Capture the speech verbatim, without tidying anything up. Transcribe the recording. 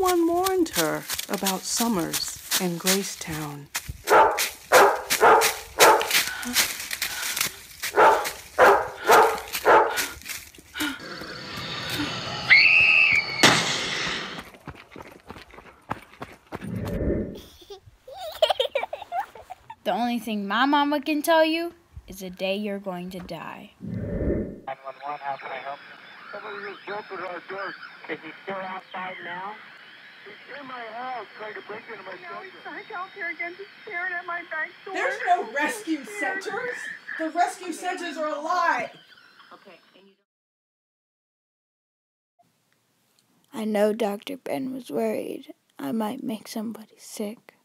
Everyone warned her about Summers and Gracetown. The only thing my mama can tell you is the day you're going to die. nine one one, how can I help you? Somebody just bolted our door. Is he still outside now? He's in my house trying to break into my shelter. Now he's back out there again, just staring at my back door. There's no rescue centers. The rescue centers are a lie. Okay. And you I know Doctor Ben was worried I might make somebody sick.